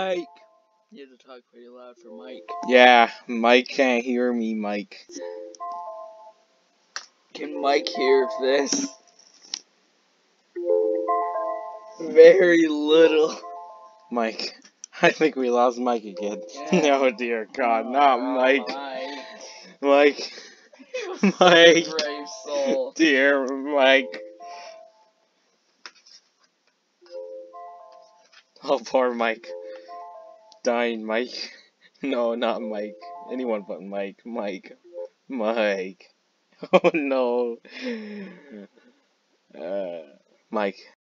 Mike! You have to talk pretty loud for Mike. Yeah, Mike can't hear me, Mike. Can Mike hear this? Very little. Mike. I think we lost Mike again. Yeah. Oh dear God, not Mike. Mike. Mike. Mike. Brave soul. Dear Mike. Oh, poor Mike. Dying Mike. No, not Mike. Anyone but Mike. Mike. Mike. Oh no. Mike.